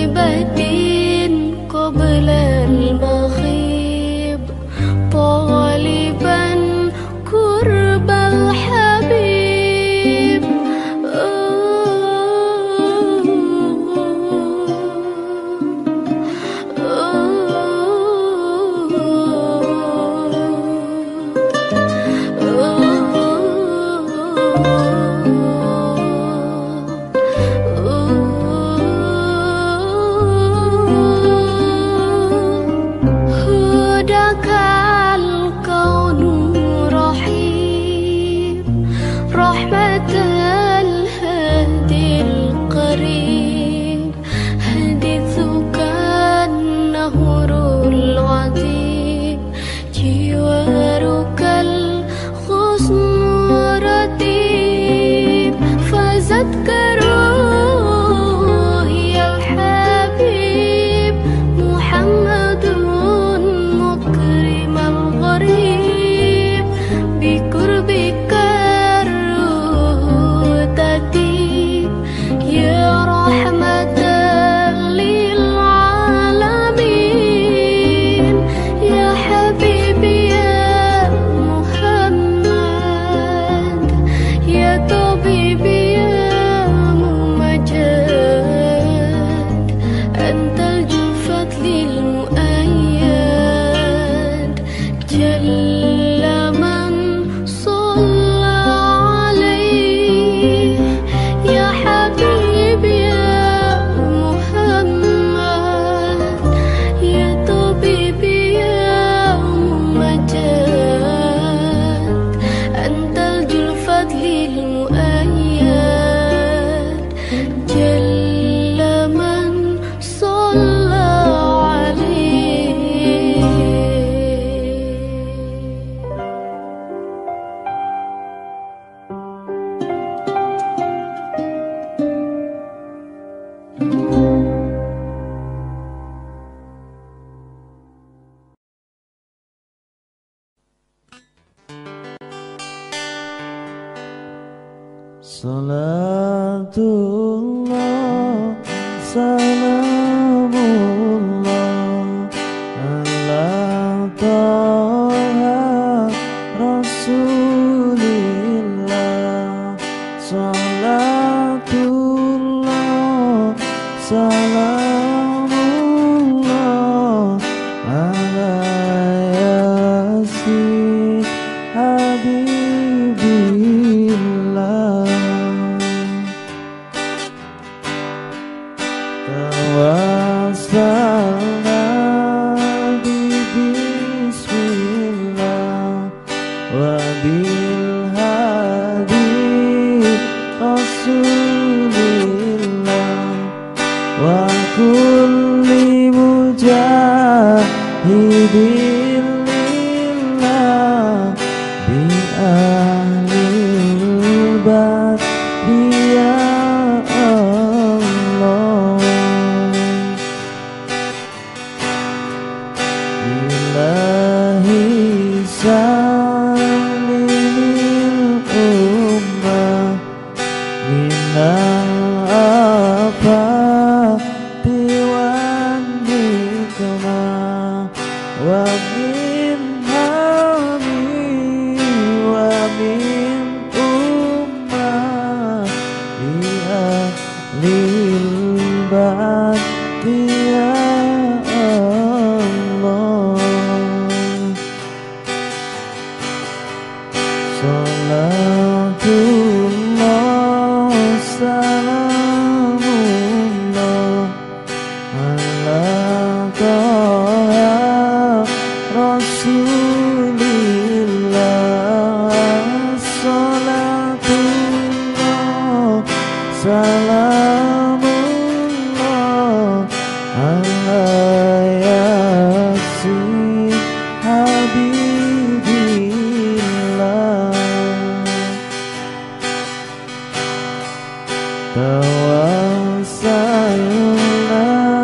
Salatullah, salamullah ala Taha Rasulillah. Salatullah, salamullah ala Yasin Habibillah. Tawassalna bismillah wa bil hadi Rasulillah wa kulli mujahidin lillah bi ahlil badiyah Allah. Ilahi salimil ummah minal afati wan nikmah wa min hami wa min ummah ya lil badiyah Allah. Salatullah, salamullah ala Taha Rasulillah. Salatullah, salamullah ala Yasin Habibillah. Tawassalna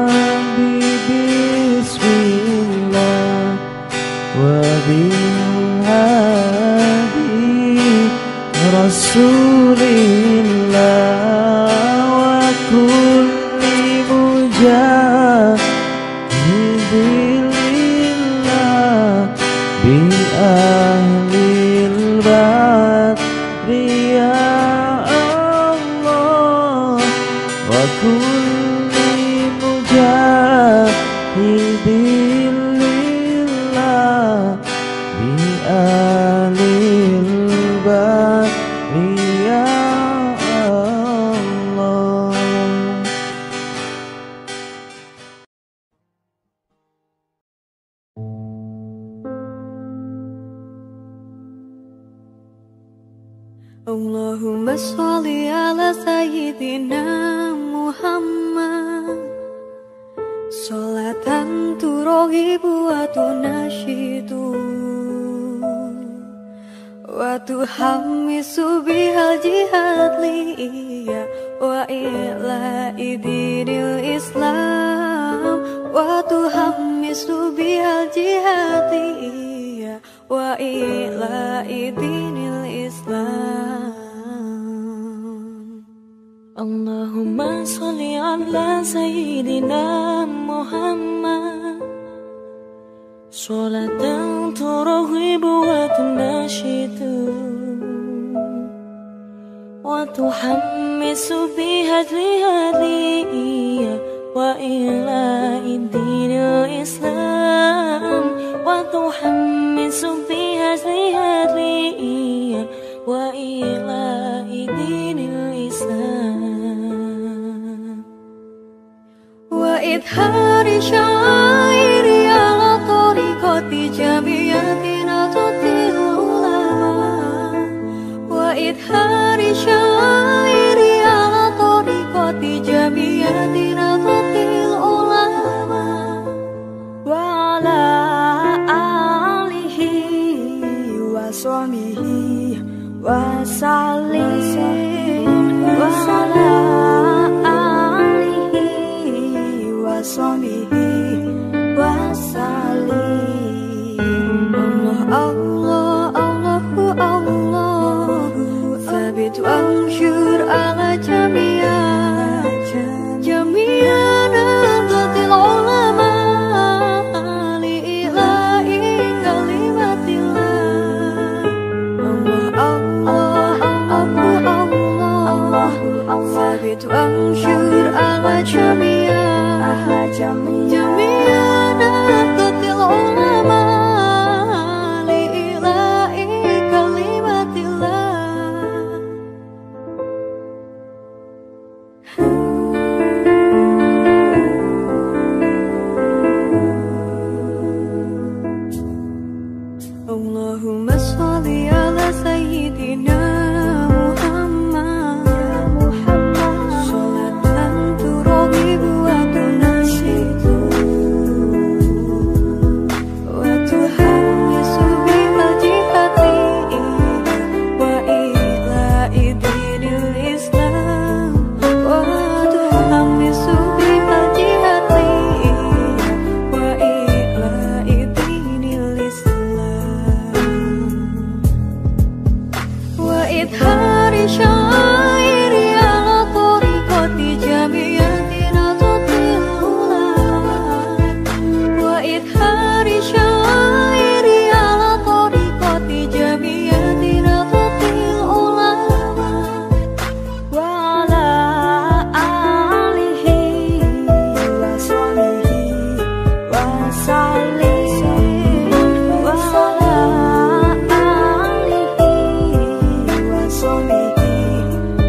bismillah wa bil hadi Rasulillah wa kulli mujahidin ya Allah. Allahumma sholli ala sayyidina Muhammad, sholatan turohibu wa tunashidu wa tuhammisu bihal jihad liya wa ila idinil Islam, wa tuhammisu bihal jihad liya wa ila idinil Islam. Allahumma sholli ala sayyidina Muhammad, sholatan turaghibu wa tunashidu wa tuhammisu biha hadiyya wa ila dinil Islam, wa tuhammisu biha hadiyya wa ila dinil Islam, wa idhari syairi ala tariqati jamiyatina tutil ulama, wa idhari syairi ala tariqati jamiyatina tutil ulama, wa ala alihi wa sahbihi wa sallim, wa ala alihi wa sahbihi wa sallim. Allah, Allahu Allah, thabit wa anshur ala jamiyana dhatil ulama li ilahi kalimatillah. Allah, Allahu Allah, thabit wa anshur ala jamiyana dhatil ulama li ilahi kalimatillah. Allahumma sholli ala sayyidina Muhammad, sholatan turaghibu wa tunashidu wa tuhammisu bihal jihadi wa ila dinil Islam, wa tuhammisu bihal jihadi wa ila dinil Islam, wa idhari syairi ala tariqati jamiyatina tutil ulama, wa idhari syairi ala tariqati jamiyatina tutil ulama, wa ala alihi wa sahbihi wa sallim, wa ala alihi wa sahbihi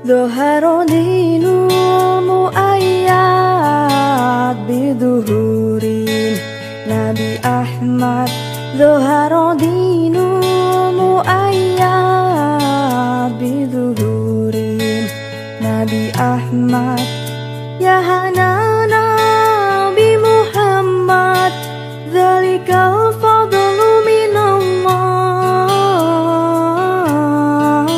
ظهر دين المؤيد بظهور نبي أحمد ظهر دين المؤيد بظهور نبي أحمد يا هنانا بمحمد ذلك الفضل من الله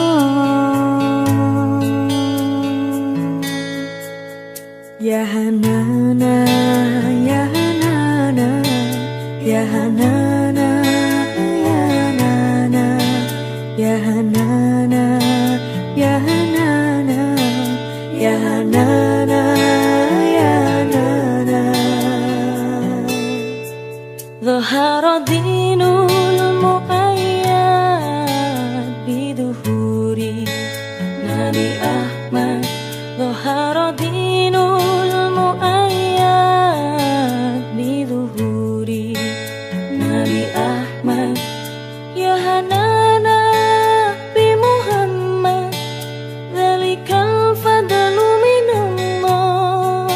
يا هنانا يا هنانا يا هنانا يا هنانا يا هنانا يا هنانا يا هنانا يا هنانا ظهر دين المؤيد بظهور نبي أحمد ظهر دين المؤيد بظهور نبي أحمد يا هنانا بمحمد ذلك الفضل من الله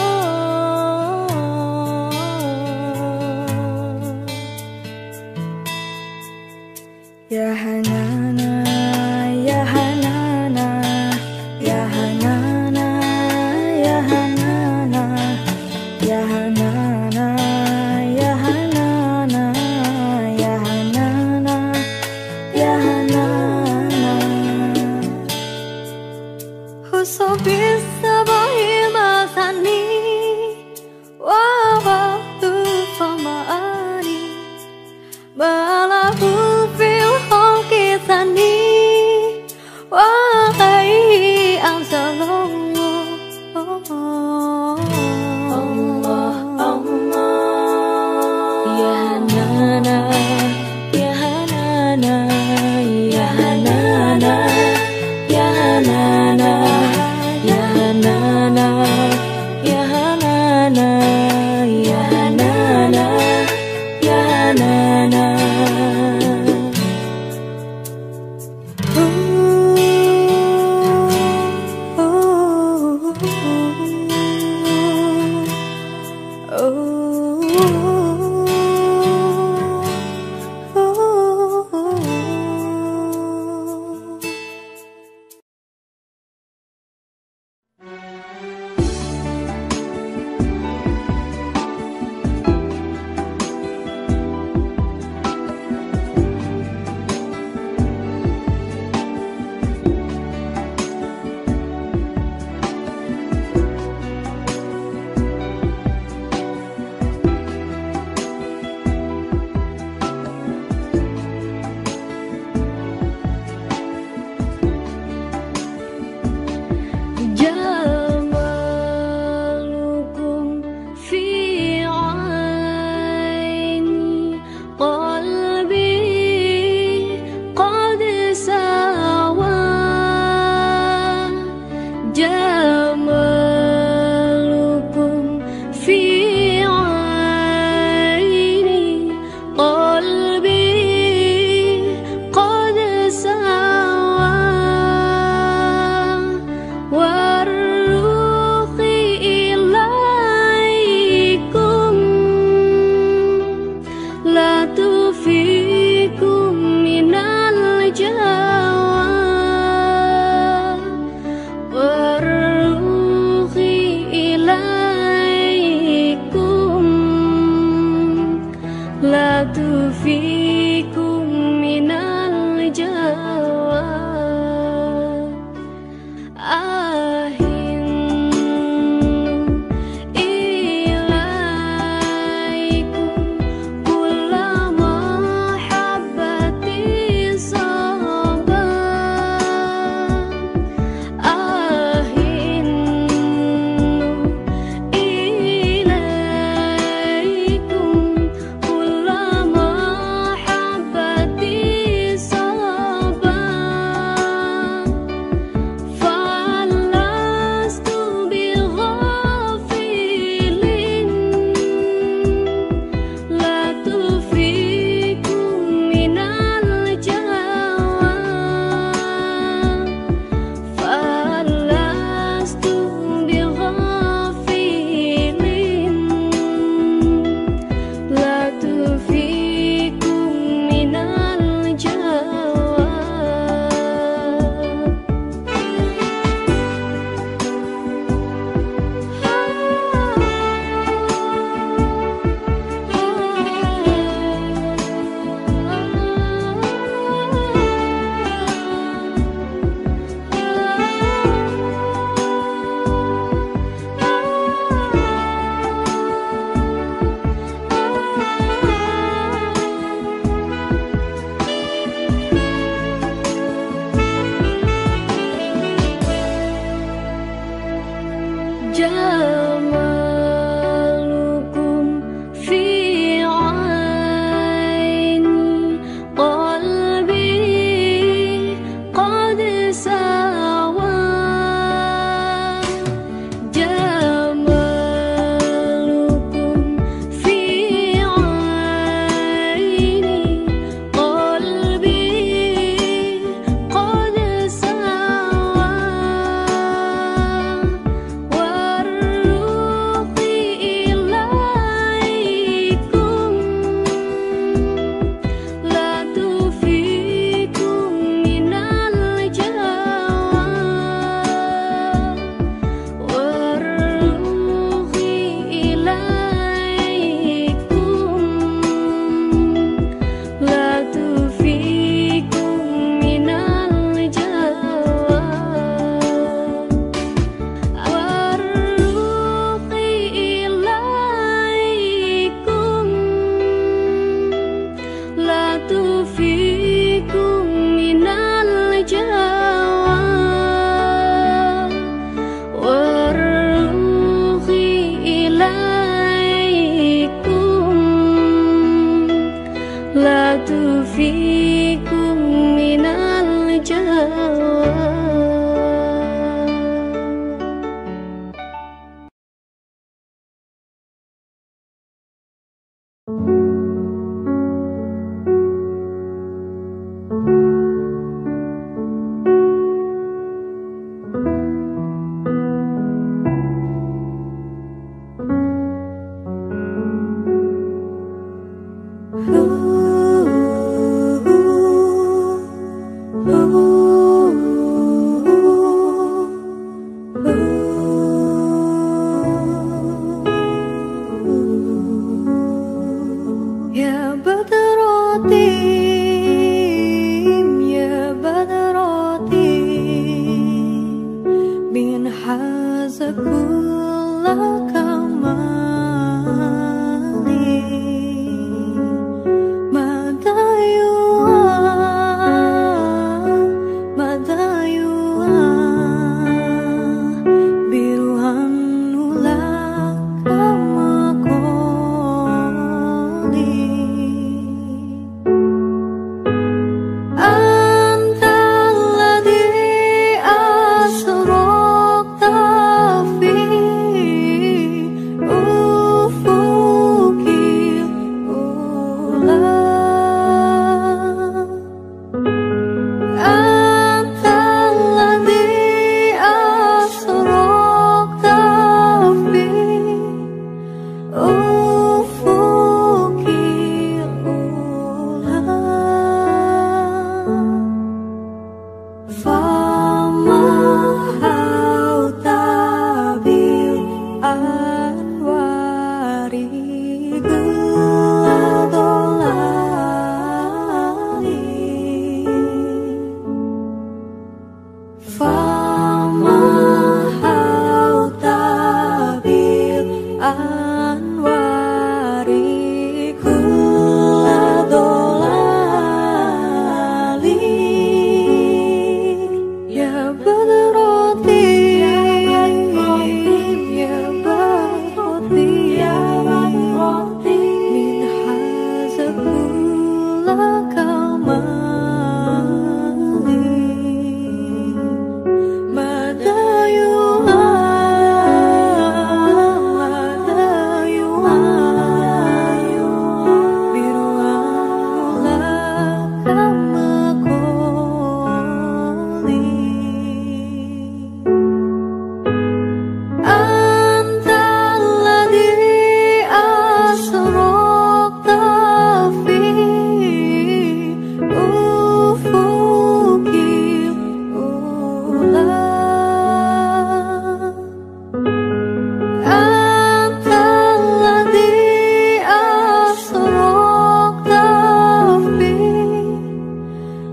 يا هنانا يا هنانا يا هنانا يا هنانا يا هنانا يا هنانا يا هنانا يا هنانا حسب السبع مثاني وبعض فمعاني بلغ في الخلق ثاني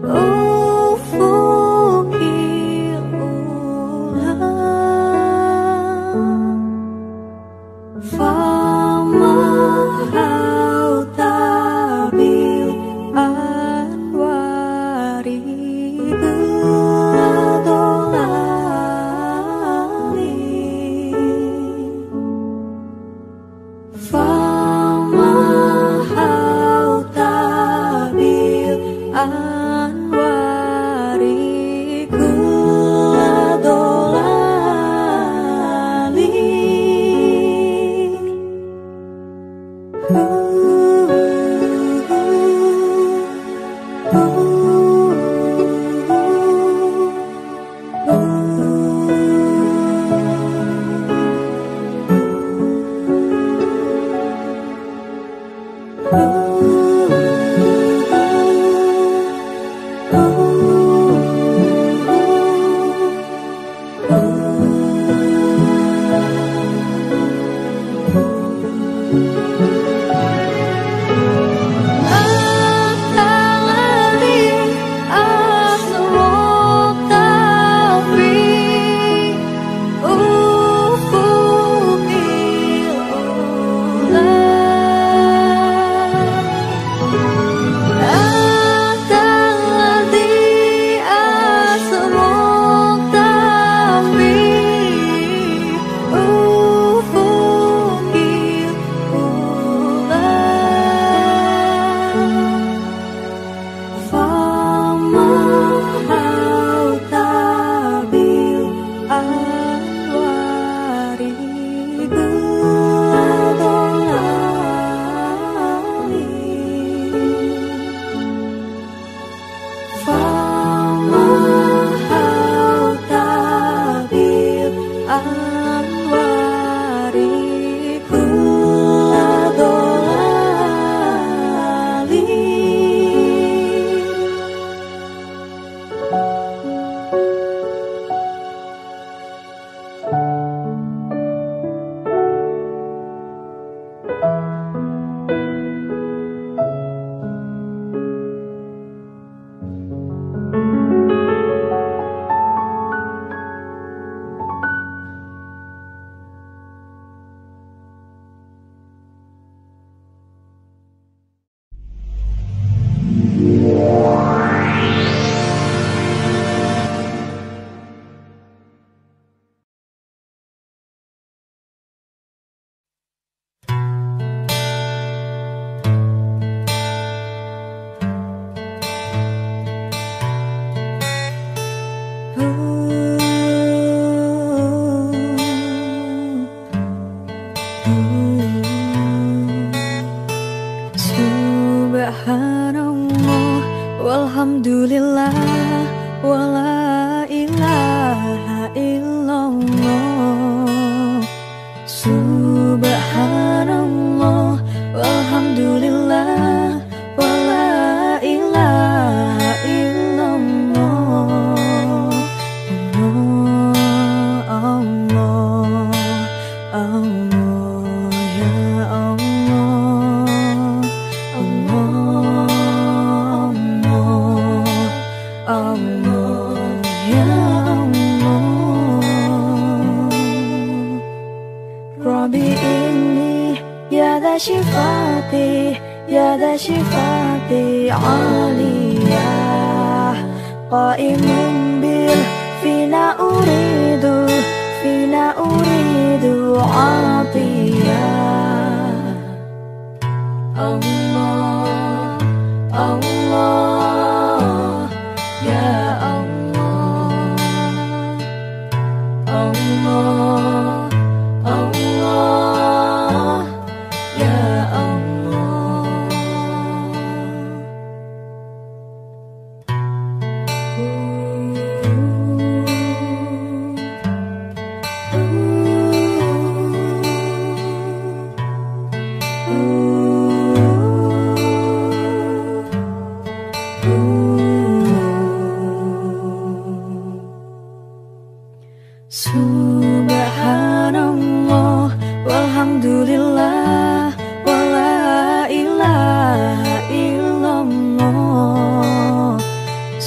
Subhanallah walhamdulillah wala ilaha illallah. Subhanallah walhamdulillah wala ilaha illallah. Allah Allah Allah ya Allah. Allah ya Allah. Rabbi inni ya dha shifati aliyah qaimun bil fina uridu atiyah. Allah Allah ya Allah. Allah Allah ya Subhanallah walhamdulillah wala ilaha illallah.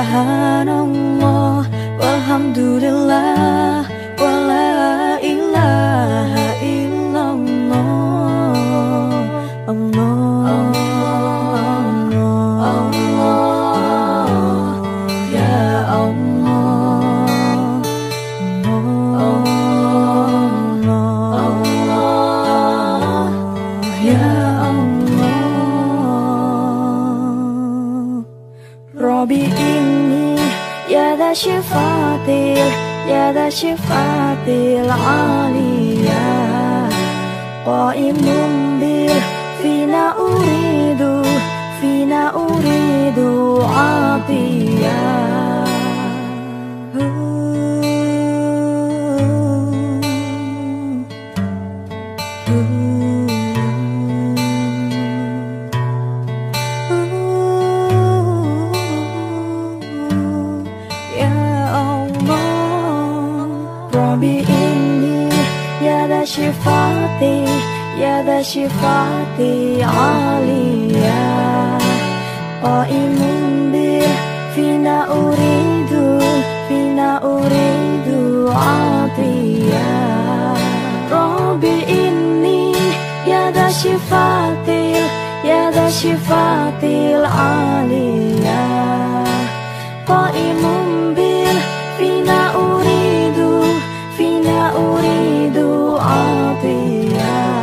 Subhanallah walhamdulillah wala ilaha illallah. Allah Allah ya Allah. Allah ya Allah. Rabbi inni ya da syifatil aliyah qaimun bil fina uridu atiyah. Ya da syifati aliyah qaimun bil fina uridu atiyah. Rabbi inni ya da syifatil aliyah qaimun bil fina uridu atiyah.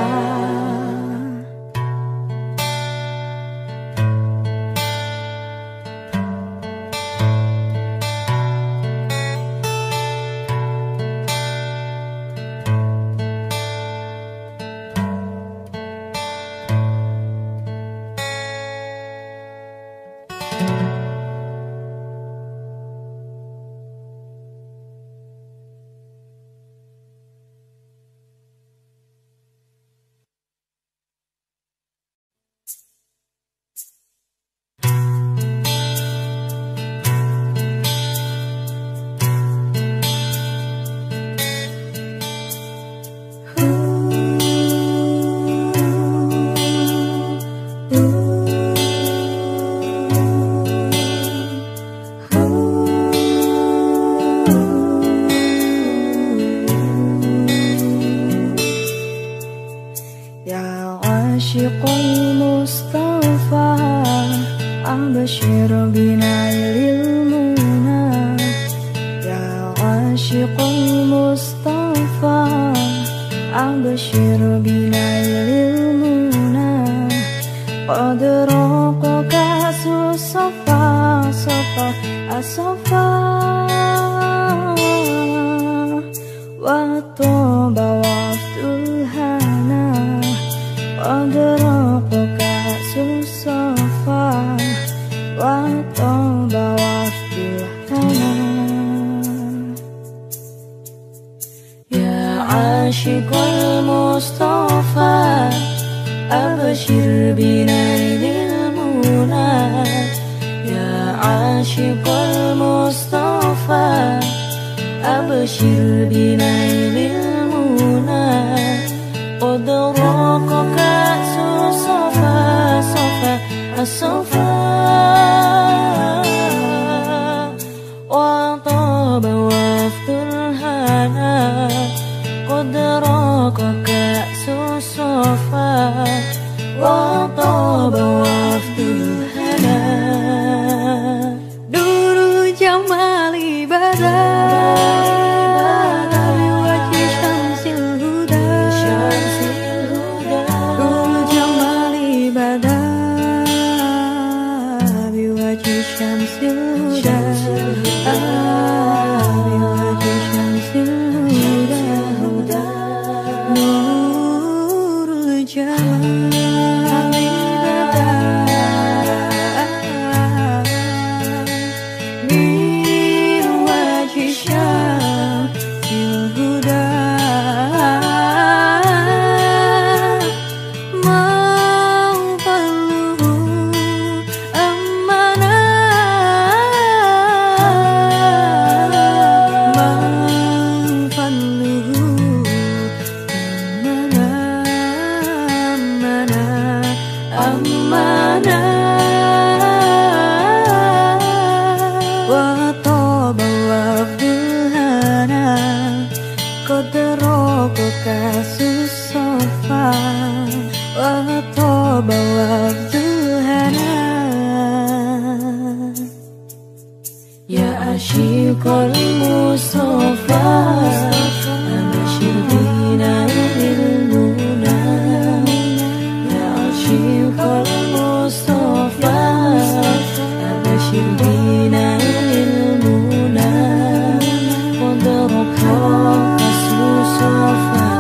عاشق المصطفى أبشر بنا للمنى يا عاشق المصطفى أبشر بنا للمنى قد رقاك اسم صفا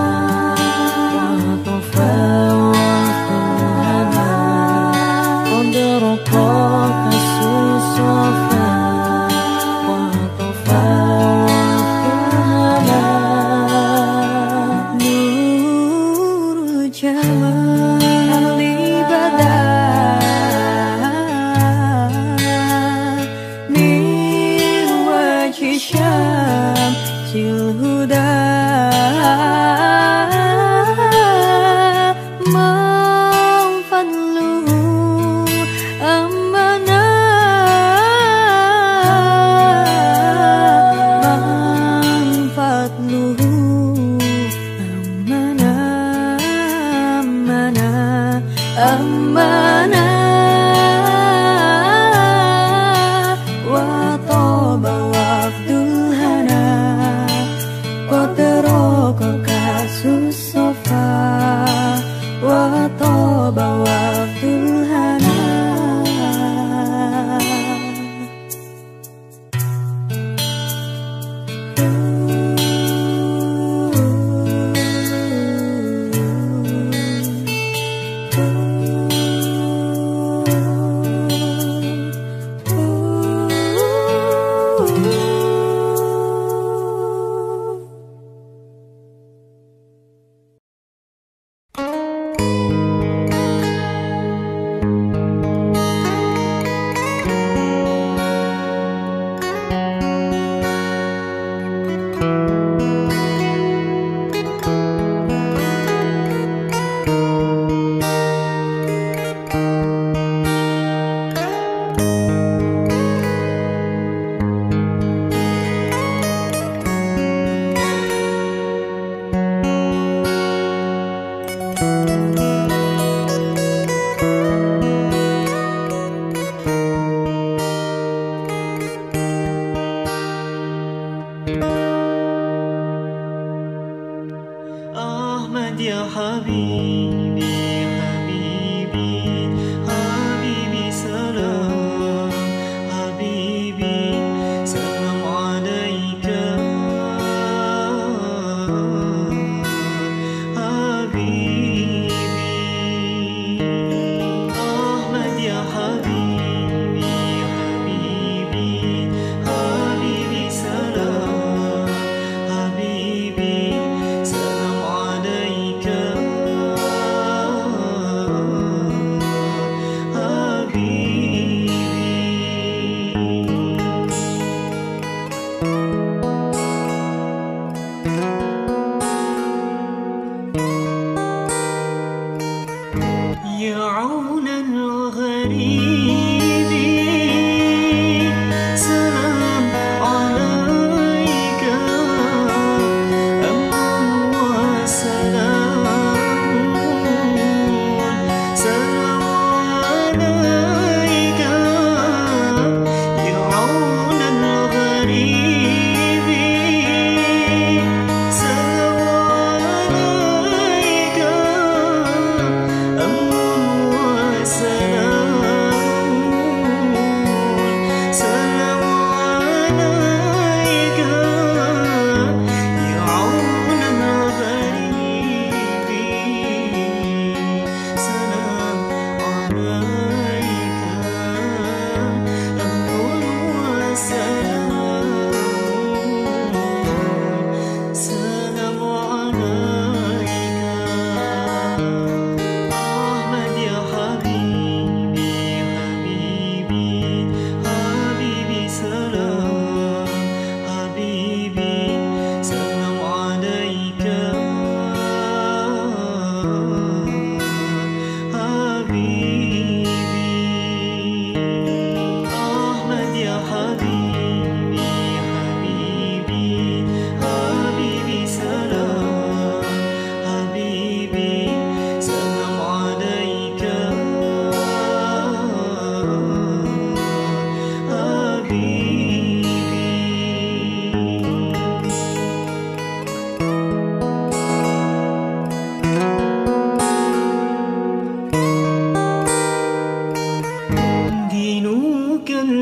وطفى وطهبا قد رقاك اسم صفا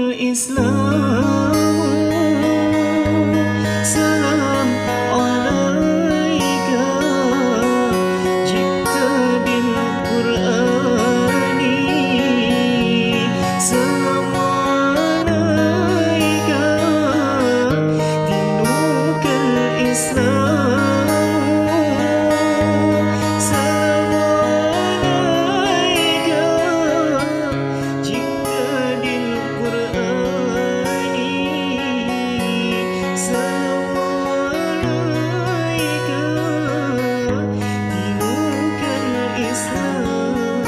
الإسلام سلام عليك جئت بالقرآن سلام عليك دينك الإسلام سلام عليك جئت بالقرآن سلام عليك دينك الإسلام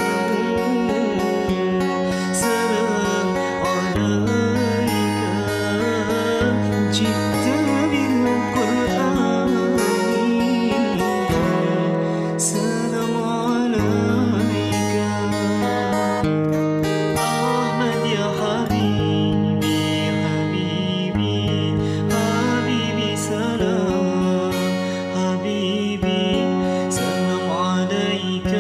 سلام عليك جئت بالقرآن سلام عليك أحمد يا حبيبي حبيبي حبيبي سلام حبيبي سلام عليك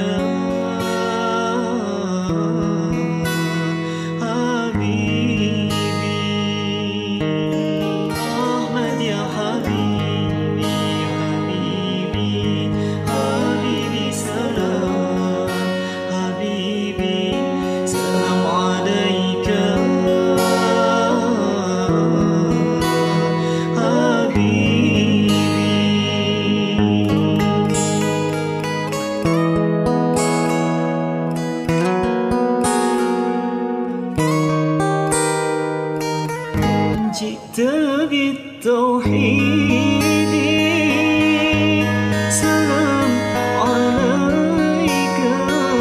حبيبي أحمد يا حبيبي حبيبي حبيبي سلام حبيبي سلام عليك حبيبي جئت بالتوحيد سلام عليك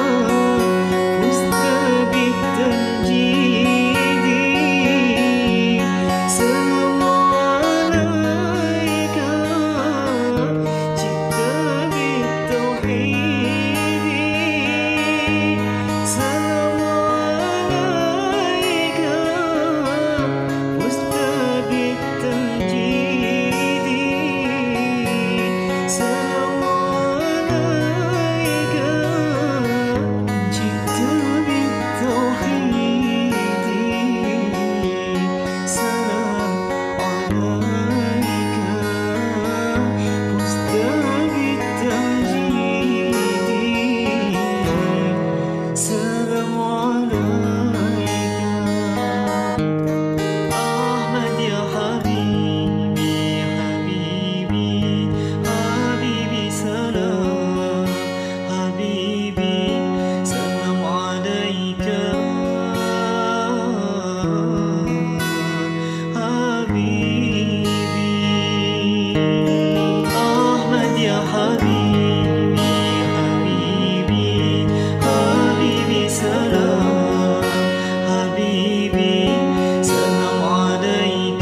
فزت بالتمجيد سلام عليك جئت بالتوحيد سلام عليك فزت بالتمجيد سلام عليك جئت بالتوحيد سلام عليك فزت بالتمجيد سلام عليك أحمد يا حبيبي حبيبي حبيبي سلام حبيبي سلام عليك حبيبي أحمد يا حبيبي حبيبي حبيبي سلام حبيبي سلام عليك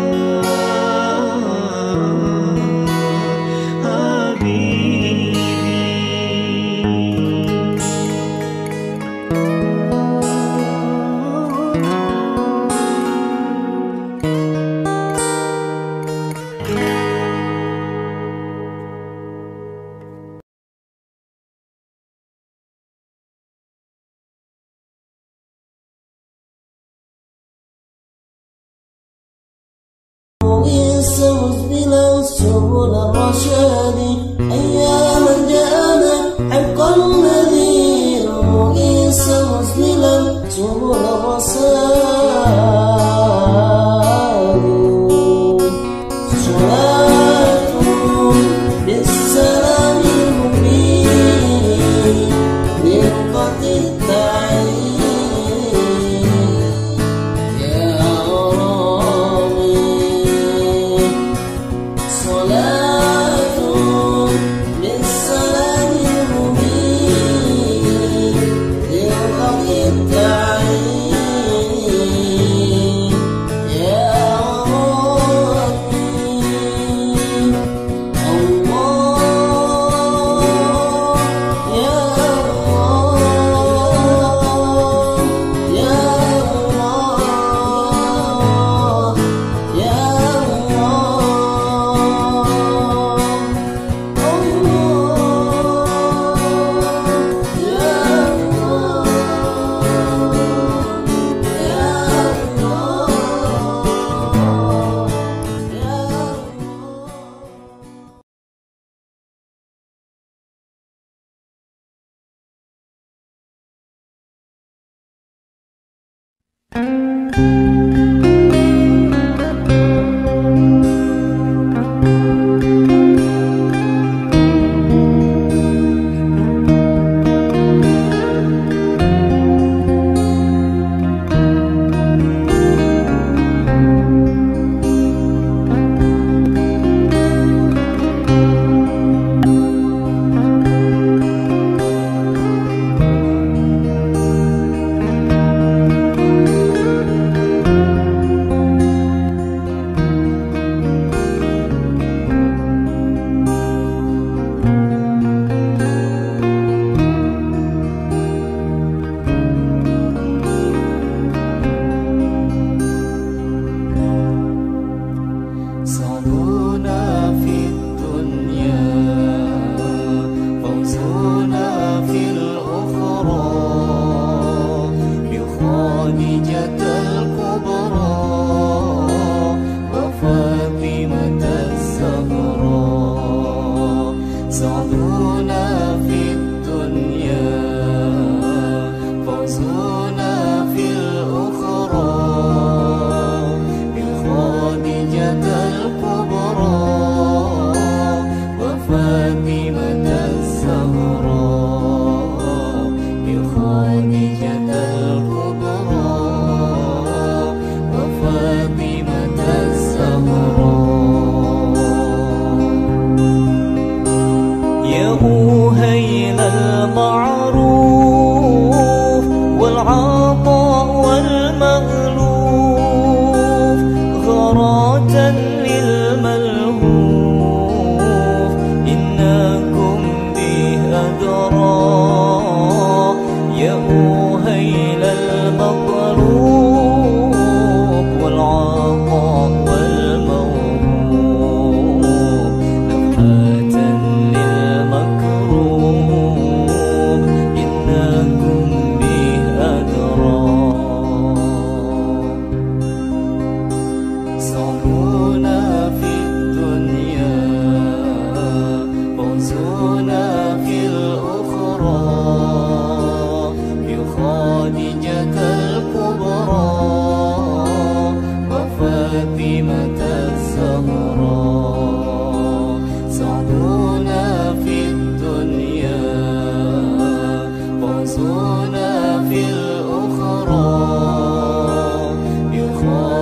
مسبلا سبل الرشاد أياما جاءنا حق النذير مغيث مسبلا سبل الرشاد صلاة بالسلام المبين دقة التعيين يا رامي صلاة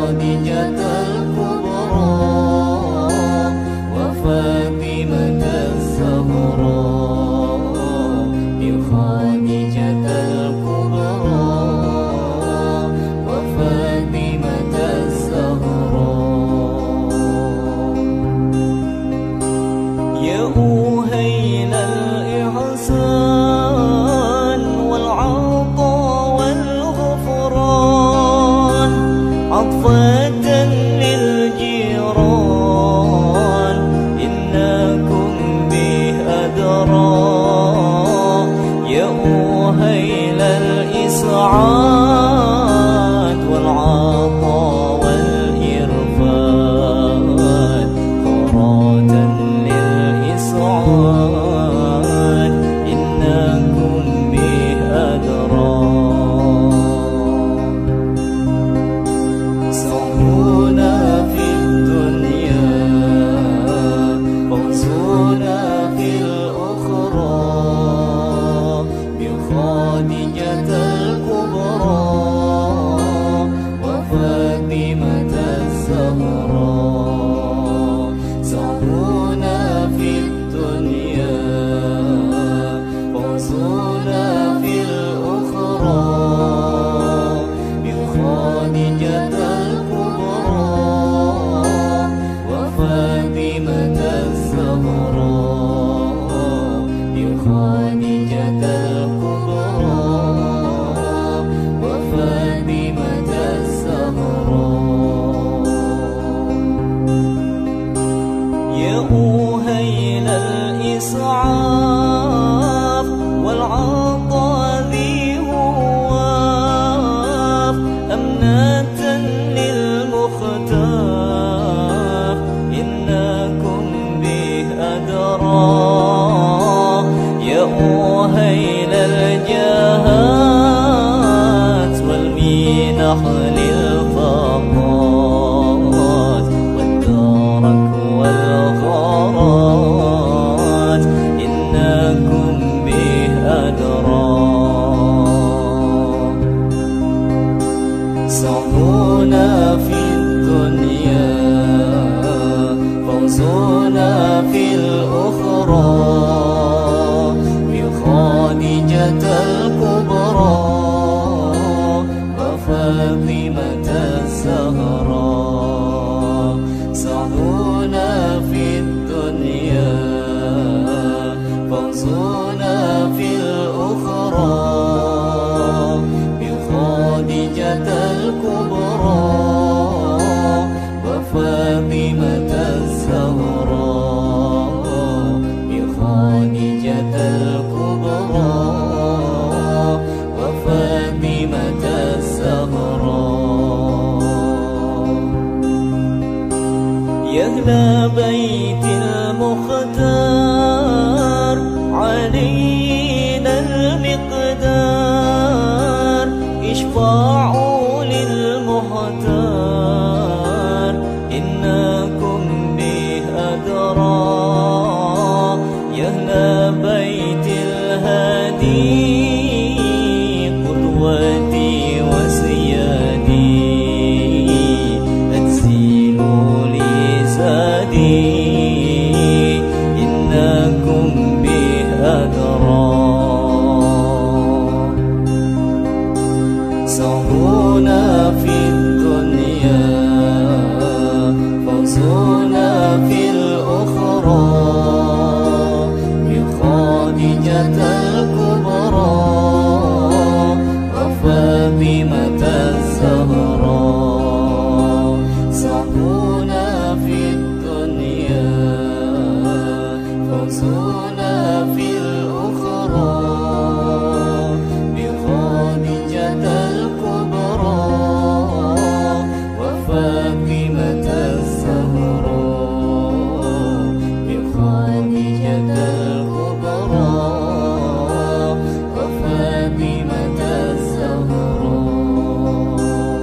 بخديجة الكبرى وفاطمة الزهراء بخديجة الكبرى وفاطمة الزهراء يا أهيل الإحسان والعطاء والغفران عطفة للجيران إنكم به أدرى يا أهيل الإسعاد والعطاء والإرفان قرادا للإسعاد إنكم به أدرى صحونا في الدنيا فوزونا في الأخرى بخديجة الكبرى وفاطمة الزهراء صحونا في الدنيا فوزونا في الأخرى بخديجة الكبرى وفاطمة الزهراء بخديجة الكبرى وفاطمة الزهراء يا أهيل الإسعاف والعطاء ذي هواف أمنة للمختاف إنكم به أدرى يا أهيل الجهات والمنح للفقات والدرك والغارات إنكم به أدرى صحونا في الدنيا فوزونا في الأخرى بخديجة الكبرى وفاطمة الزهراء صحونا في الدنيا فوزونا في الأخرى بخديجة الكبرى وفاطمة الزهراء بخديجة الكبرى وفاطمة الزهراء يا أهل بيت المختار علينا المقدار اشفعوا للمختار إنكم به أدرى يا أهل بيت الهادي قدوتي وسيادي أتسيلوا لي زادي إنكم به أدرى صحونا في الدنيا فوزونا في الأخرى بخديجة الكبرى وفاطمة الزهراء صحونا في الدنيا فوزونا في الأخرى بخديجة الكبرى وفاطمة الزهراء بخديجة الكبرى وفاطمة الزهراء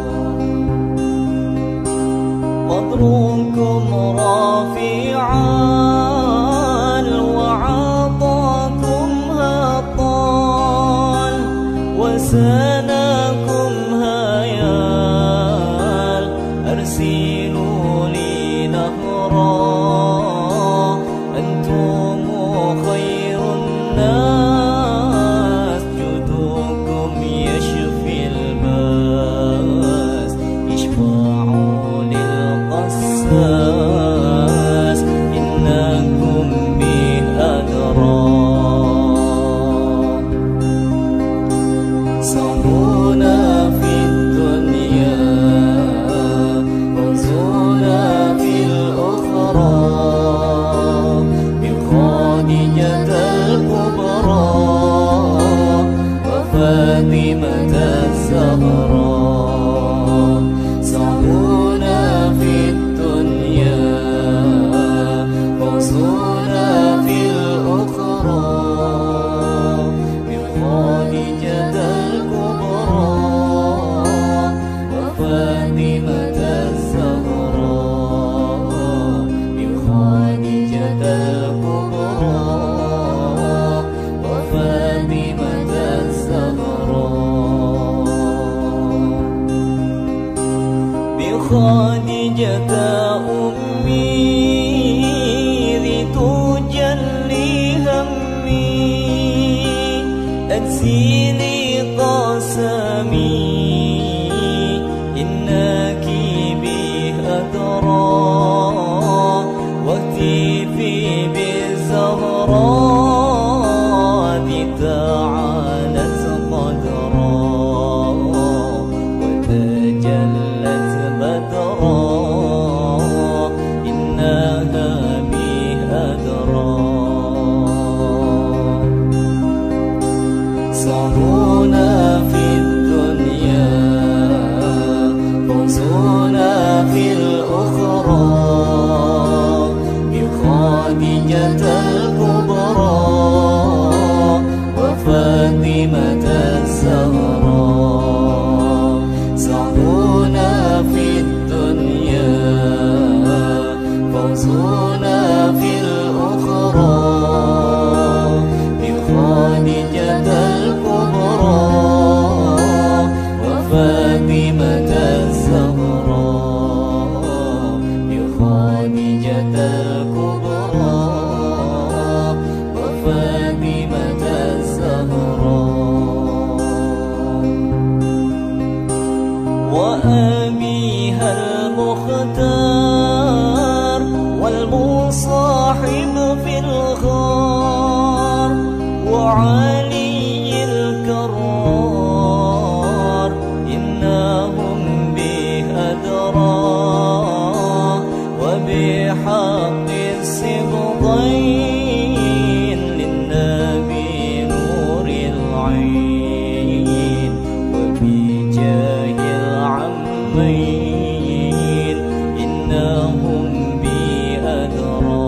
قدركم رافعا وعطاكم هطال وسناكم هيال أرسلوا لي نهرا أنتم خير الناس جودكم يشفي الباس اشفعوا للقساس إنكم به أدرى صبونا في الدنيا وزونا في الأخرى بخادجة الكبرى وفاطمة الزهراء صبونا في الدنيا وزونا في الأخرى بخادجة الكبرى وفاطمة الزهراء بخادجة الكبرى وفاطمة الزهراء بخادجة أمي لتجلي همي أنسيني قاسمي إنك به أدرى واهتفي بالزهراء تعالت قدرا وتجلت بدرا إنها به أدرى صبونا في الدنيا فوزونا في الأخرى بخادجة الكبرى وفاطمة الزهراء صبونا في الدنيا فوزونا في الأخرى بخادجة الكبرى وفاطمة الزهراء بخادجة الكبرى وفاطمة الزهراء وأبيها المختار والمصاحب في الغار وعلي الكرار إنهم به أدرى وبحق الصبطين للنبي نور العين وبجاه العمين إنهم به أدرى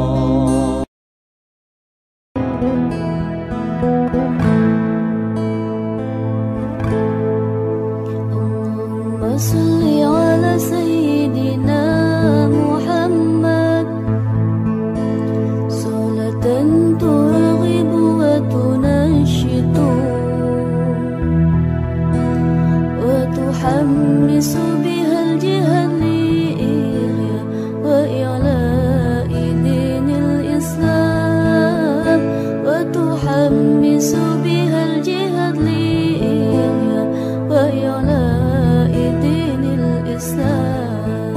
اللهم صل على سيدنا محمد صلاة ترغب وتنشط وتحمس بها الجهاد لإحياء وإعلاء دين الإسلام وتحمس بها الجهاد لإحياء وإعلاء دين الإسلام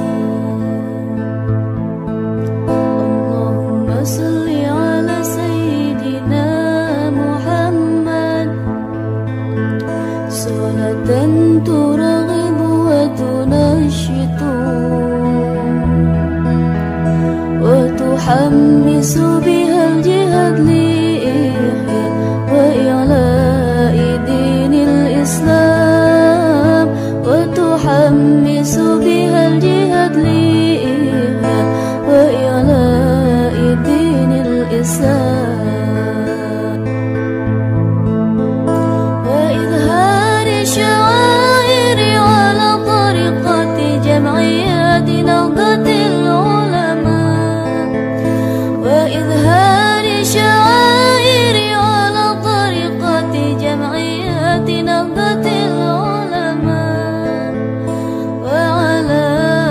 اللهم صل على سيدنا محمد صلاة ترغب وتنشط وتحمس بها الجهاد لإحياء وإعلاء دين الإسلام وتحمس بها الجهاد لإحياء وإعلاء دين الإسلام وإظهار شعائر على طريقة جمعيات نهضة العلماء وإظهار شعائر على طريقة جمعيات نهضة العلماء وعلى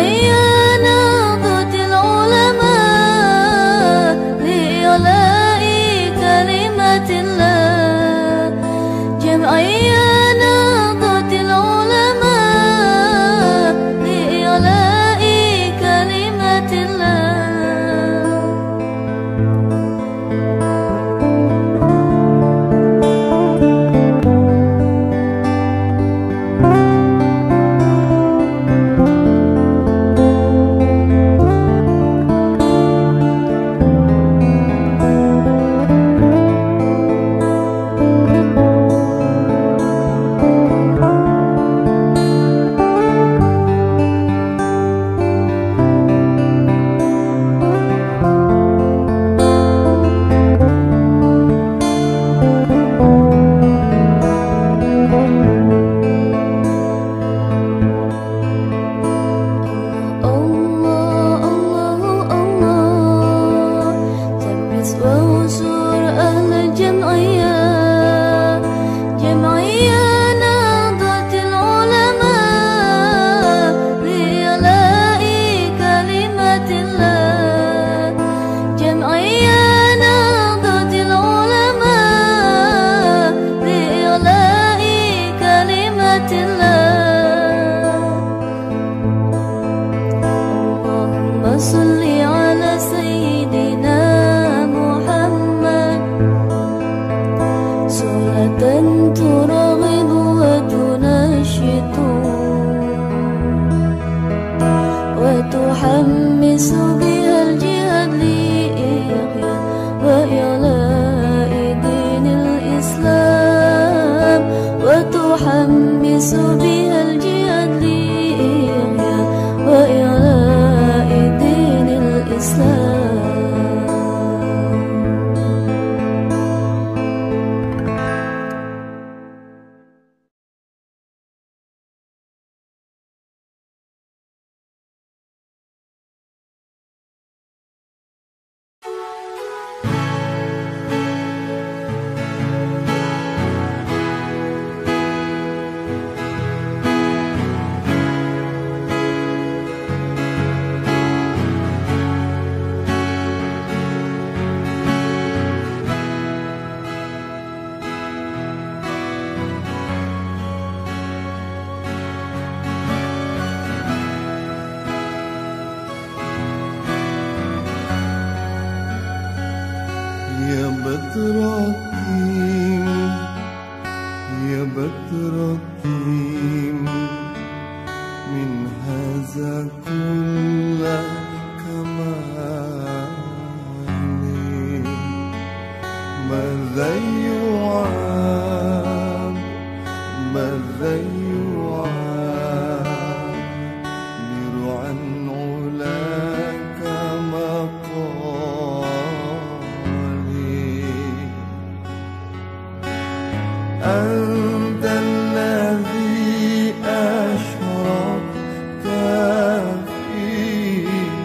جمعي نهضة العلماء لإعلاء كلمة الله. جمعي نهضة العلماء لإعلاء كلمة الله. صل على سيدنا محمد صلاة ترغب وتنشط وتحمس بها الجهاد لإحياء وإعلاء دين الإسلام وتحمس بها الجهاد لإحياء وإعلاء دين الإسلام. يا بدر الدين من هذا كل كمال ماذا يعاب عن علاك مقالي أنت الذي أشرقت في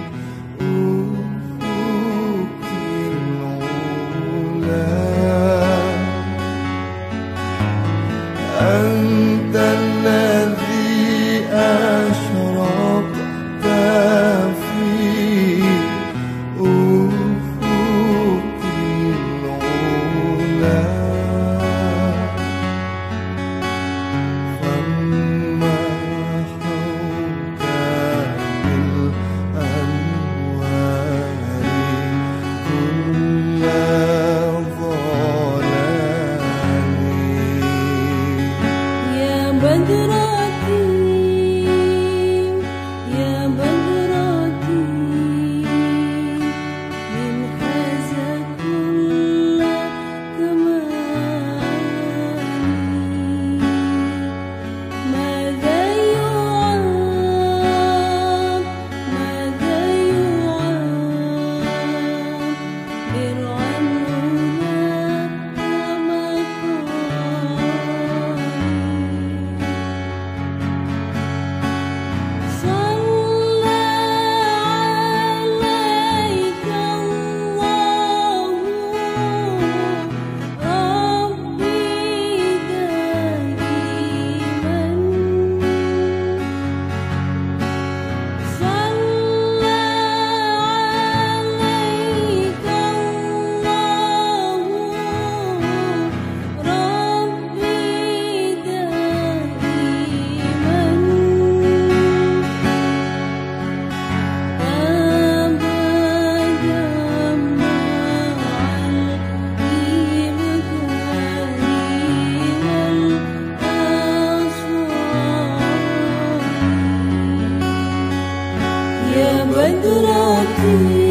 قدرتي